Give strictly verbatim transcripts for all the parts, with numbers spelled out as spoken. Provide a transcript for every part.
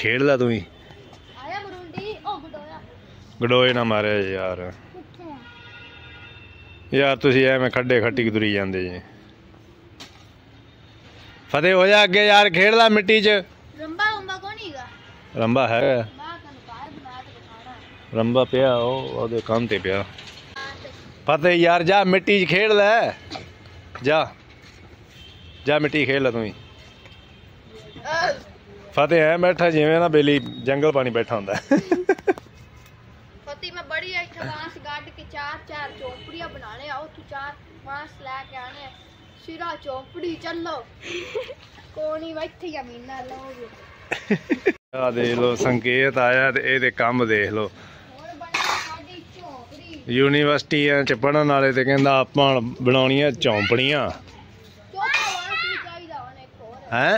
खेड ला तू ही गडोए ना मारे यार यार तुसी एवें खड्डे खट्टी तुरी जांदे जी। फतेह हो जा अगे यार खेड ला मिट्टी च। रंबा रंबा कौन हीगा? रंबा है रंबा पिया ओदे काम ते पिया। फतेह यार जा मिट्टी च खेड ले जा जा मिट्टी खेड ला तू ही। फतेह है बैठा जिवें ना बेली जंगल पानी बैठा हुंदा है। फतेह मैं बड़ी इत्थे बांस गड्ड के चार चार चौपड़ियां बनाने आओ तू चार बांस लेके आने सिरा चौपड़ी चलो कोनी बैठे जमीना लोगे। आ देख लो संकेत आया ते एदे काम देख लो। यूनिवर्सिटी च पढ़न वाले ते कहंदा आपां बनाउणियां चौंपड़ियां हैं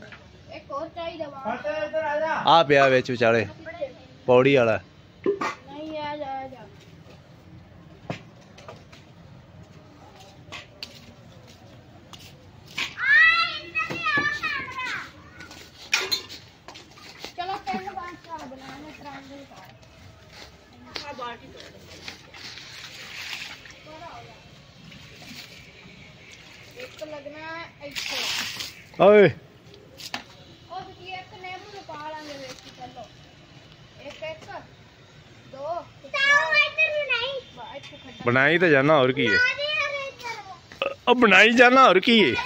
आ पिया विच विचाले पौड़ी वाला। ओए बनाई तो जाना और की है अब बनाई जाना और की है।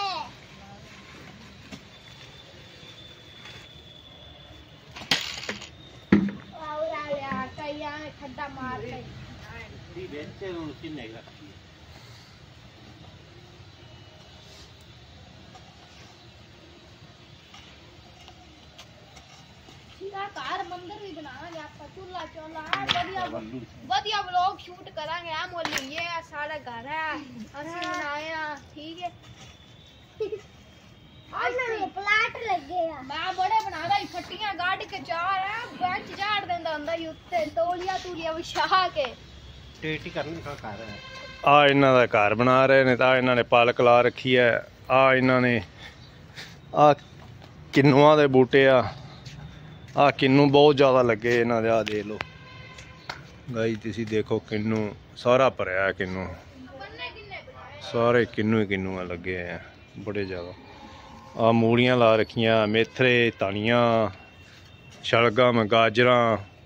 घर मंदिर भी बनावांगे आपका चूल्हा चौला बढ़िया बढ़िया व्लॉग शूट करांगे। हम बोले ये सारा घर है असली बनाया ठीक है। आज प्लाट लगे हैं मैं बड़े बना रहा फट्टियां गाड़ के चार है बेंच झाड़ देंदा हुंदा ही उत्ते तौलिया तूलिया विछा के टेटी करने का घर है। आ इन्हां दा घर बना रहे ने ता इन्हां ने पालक ला रखी है। आ इन्हां ने आ किन्नुआं दे बूटे आ आ किन्नू बहुत ज़्यादा लगे इन्हां दे। आ देख लो गाइस तुसीं देखो किन्नू सारा भरिया है किन्नू सारे किन्नू ही किन्नू लगे हैं बड़े ज़्यादा। आ मूलियां ला रखियां मेथरे धनिया शलगम गाजरां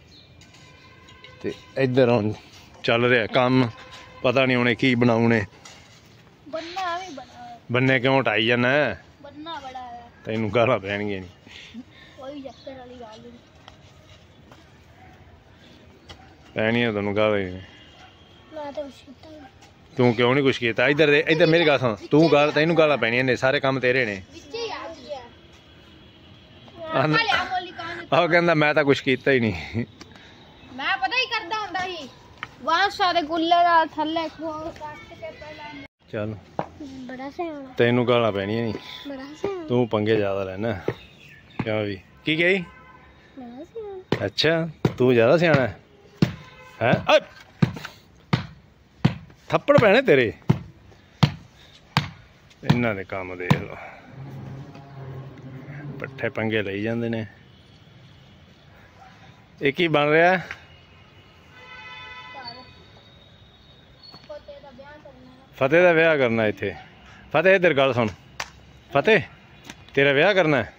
ते इधर हुण चल रहा काम पता नहीं उन्हें की बनाउने। बन्ने क्यों हटाई जाना तेनू गालां पैणगियां नहीं। पैनियां तेनू गालां तू क्यों नहीं कुछ किया। इधर इधर मेरी गल सुन तू गल तेनू गालां पैनियां ने सारे काम तेरे ने। आहो कहंदा मैं तो कुछ कीता ही नहीं। मैं पता ही करदा हुंदा ही वहां सारे गुल्ले दा थल्ले खोल काट के पहले चल बड़ा सियाना तेनू गालां पैनियां नहीं बड़ा सियाना तू पंगे ज्यादा लेना क्या भी की गई बड़ा सियाना। अच्छा तू ज्यादा सियाना है हैं थप्पड़ पैने तेरे इन्हां दे काम देख लो पट्ठे पंगे लई जांदे ने। ये की बन रहा है फतेह दा ब्याह करना इत्थे। फतेह इधर गल सुन फतेह तेरा ब्याह करना है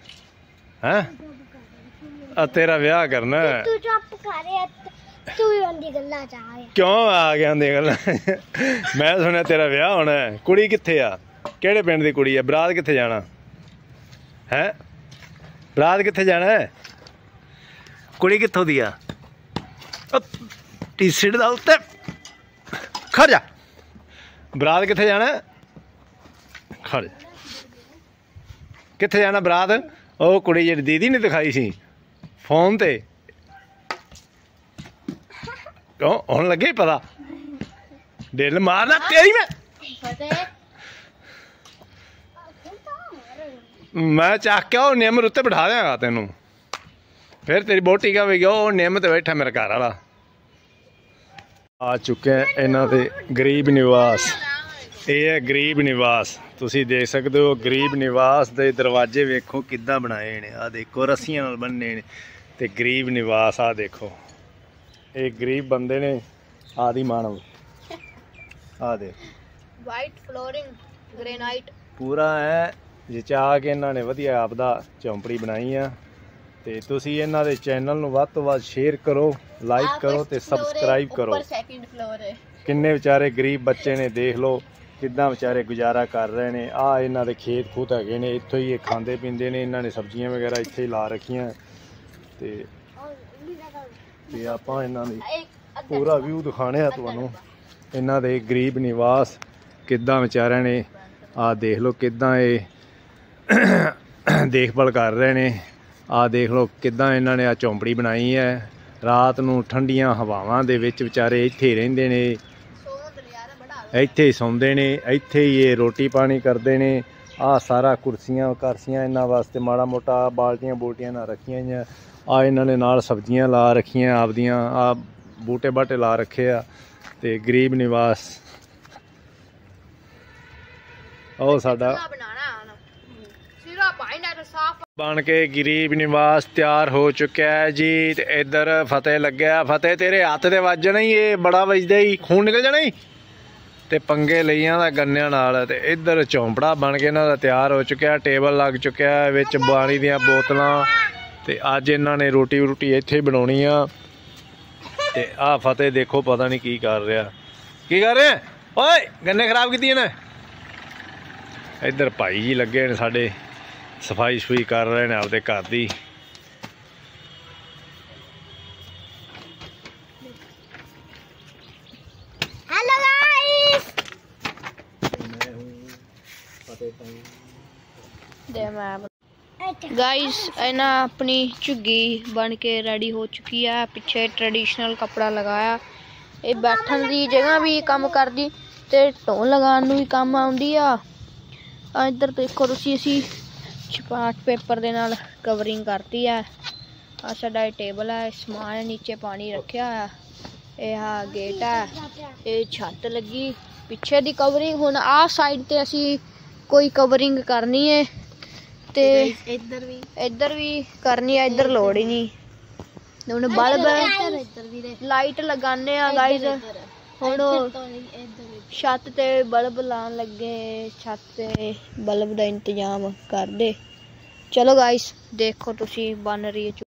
हैं तेरा ब्याह करना है। तू चुप कर तू भी उंदी गल्लां च आ गया क्यों आ गया उंदी गल्लां मैं सुनिया तेरा ब्याह होना है। कुड़ी कित्थे आ केड़े पिंड दी कुड़ी है बरात कित्थे जाना है बरात कित्थे जाना है कुड़ी कित्थों दी आ टी शर्ट दा उत्ते खड़ जा बरात कित्थे जाना खड़ कित्थे जाना बरात। ओ कुड़ी जेह्ड़ी दीदी ने दिखाई सी फोन ते क्यों हुण लगे पता दिल मारना तेरी मैं मैं चक के वो निम्र उत्ते बिठा देंगा तेनू फिर तेरी बोटी क्या होगी वो निम्म ते बैठा मेरे घर वाला। आ चुके हैं इन्हां दे गरीब निवास। ये है गरीब निवास। ਤੁਸੀਂ ਦੇਖ ਸਕਦੇ ਹੋ ਗਰੀਬ ਨਿਵਾਸ ਦੇ ਦਰਵਾਜ਼ੇ ਵੇਖੋ ਕਿੱਦਾਂ ਬਣਾਏ ਨੇ। ਆ ਦੇਖੋ ਰੱਸੀਆਂ ਨਾਲ ਬੰਨੇ ਨੇ ਤੇ ਗਰੀਬ ਨਿਵਾਸ ਆ ਦੇਖੋ। ਇਹ ਗਰੀਬ ਬੰਦੇ ਨੇ ਆਦਿ ਮਾਨਵ। ਆ ਦੇ ਵਾਈਟ ਫਲੋਰਿੰਗ ਗ੍ਰੇਨਾਈਟ ਪੂਰਾ ਹੈ ਜਚਾ ਕੇ ਇਹਨਾਂ ਨੇ ਵਧੀਆ ਆਪਦਾ ਝੌਂਪੜੀ ਬਣਾਈ ਆ। ਤੇ ਤੁਸੀਂ ਇਹਨਾਂ ਦੇ ਚੈਨਲ ਨੂੰ ਵੱਧ ਤੋਂ ਵੱਧ ਸ਼ੇਅਰ ਕਰੋ, ਲਾਈਕ ਕਰੋ ਤੇ ਸਬਸਕ੍ਰਾਈਬ ਕਰੋ। ਸੈਕਿੰਡ ਫਲੋਰ ਹੈ। ਕਿੰਨੇ ਵਿਚਾਰੇ ਗਰੀਬ ਬੱਚੇ ਨੇ, ਦੇਖ ਲਓ ਕਿੱਦਾਂ ਵਿਚਾਰੇ ਗੁਜ਼ਾਰਾ ਕਰ ਰਹੇ ਨੇ। ਆ ਇਹਨਾਂ ਦੇ ਖੇਤ ਖੂਤ ਹੈਗੇ ਨੇ, ਇੱਥੋਂ ਹੀ ਇਹ ਖਾਂਦੇ ਪੀਂਦੇ ਨੇ। ਇਹਨਾਂ ਨੇ ਸਬਜ਼ੀਆਂ ਵਗੈਰਾ ਇੱਥੇ ਹੀ ਲਾ ਰੱਖੀਆਂ ਤੇ ਤੇ ਆਪਾਂ ਇਹਨਾਂ ਦੀ ਪੂਰਾ ਵਿਊ ਦਿਖਾਣੇ ਆ ਤੁਹਾਨੂੰ। ਇਹਨਾਂ ਦੇ ਗਰੀਬ ਨਿਵਾਸ ਕਿੱਦਾਂ ਵਿਚਾਰਿਆਂ ਨੇ, ਆ ਦੇਖ ਲਓ ਕਿੱਦਾਂ ਇਹ ਦੇਖਭਾਲ ਕਰ ਰਹੇ ਨੇ। ਆ ਦੇਖ ਲਓ ਕਿੱਦਾਂ ਇਹਨਾਂ ਨੇ ਆ ਝੌਂਪੜੀ ਬਣਾਈ ਹੈ। ਰਾਤ ਨੂੰ ਠੰਡੀਆਂ ਹਵਾਵਾਂ ਦੇ ਵਿੱਚ ਵਿਚਾਰੇ ਇੱਥੇ ਹੀ ਰਹਿੰਦੇ ਨੇ, ਇੱਥੇ ਹੀ ਸੌਂਦੇ ਨੇ, ਇੱਥੇ ਹੀ ਇਹ ਰੋਟੀ ਪਾਣੀ ਕਰਦੇ ਨੇ। ਆ ਸਾਰਾ ਕੁਰਸੀਆਂ ਕਰਸੀਆਂ ਇਹਨਾਂ ਵਾਸਤੇ ਮਾੜਾ ਮੋਟਾ ਬਾਲਟੀਆਂ ਬੂਟੀਆਂ ਨਾਲ ਰੱਖੀਆਂ ਹੋਈਆਂ। ਆ ਇਹਨਾਂ ਨੇ ਨਾਲ ਸਬਜ਼ੀਆਂ ਲਾ ਰੱਖੀਆਂ ਆਪਦੀਆਂ, ਆ ਬੂਟੇ ਬਾਟੇ ਲਾ ਰੱਖੇ ਆ। ਤੇ ਗਰੀਬ ਨਿਵਾਸ ਉਹ ਸਾਡਾ ਬਣ ਕੇ ਗਰੀਬ ਨਿਵਾਸ ਤਿਆਰ ਹੋ ਚੁੱਕਿਆ ਹੈ ਜੀ। ਤੇ ਇੱਧਰ ਫਤਿਹ ਲੱਗਿਆ। ਫਤਿਹ ਤੇਰੇ ਹੱਥ ਤੇ ਵੱਜਣਾ ਹੀ, ਇਹ ਬੜਾ ਵੱਜਦਾ ਹੀ, ਖੂਨ ਨਿਕਲ ਜਾਣਾ ਹੀ। ਤੇ ਪੰਗੇ ਲਈਆਂ ਦਾ ਗੰਨਿਆਂ ਨਾਲ। ਤੇ ਇੱਧਰ ਝੌਂਪੜਾ ਬਣ ਕੇ ਇਹਨਾਂ ਦਾ ਤਿਆਰ ਹੋ ਚੁੱਕਿਆ। ਟੇਬਲ ਲੱਗ ਚੁੱਕਿਆ ਵਿੱਚ ਪਾਣੀ ਦੀਆਂ ਬੋਤਲਾਂ। ਤੇ ਅੱਜ ਇਹਨਾਂ ਨੇ ਰੋਟੀ ਰੋਟੀ ਇੱਥੇ ਹੀ ਬਣਾਉਣੀ ਆ। ਤੇ ਆਹ ਫਤਿਹ ਦੇਖੋ ਪਤਾ ਨਹੀਂ ਕੀ ਕਰ ਰਿਹਾ। ਕੀ ਕਰ ਰਿਹਾ ਓਏ? ਗੰਨੇ ਖਰਾਬ ਕੀਤੀਆਂ ਨੇ। ਇੱਧਰ ਭਾਈ ਜੀ ਲੱਗੇ ਨੇ ਸਾਡੇ, ਸਫਾਈ ਸਫੂਈ ਕਰ ਰਹੇ ਨੇ ਆਪਦੇ ਘਰ ਦੀ। ਹੈਲੋ ਗਾਇਸ, ਦੇ ਮੈਂ गाइस ना अपनी झुग्गी बन के रेडी हो चुकी है। पिछे ट्रेडिशनल कपड़ा लगाया। ये बैठन की जगह भी काम करदी ते ढोल लगाने नूं भी काम आउंदी आ। इधर देखो तुसीं असीं चार्ट पेपर दे नाल कवरिंग करती है। आ साडा टेबल है, समान नीचे पानी रखिया है। यह गेट है, ये छत लगी पिछे दी कवरिंग। हुण आ साइड ते असीं कोई कवरिंग करनी है ते इधर भी इधर भी करनी है। इधर लोड़ ही नहीं। हुण बल्ब लाइट लगाने आ गाइस। हुण छत ते बल्ब लान लगे, छत ते बल्ब दा इंतजाम कर दे। चलो गाइस देखो तुसी बन रही है।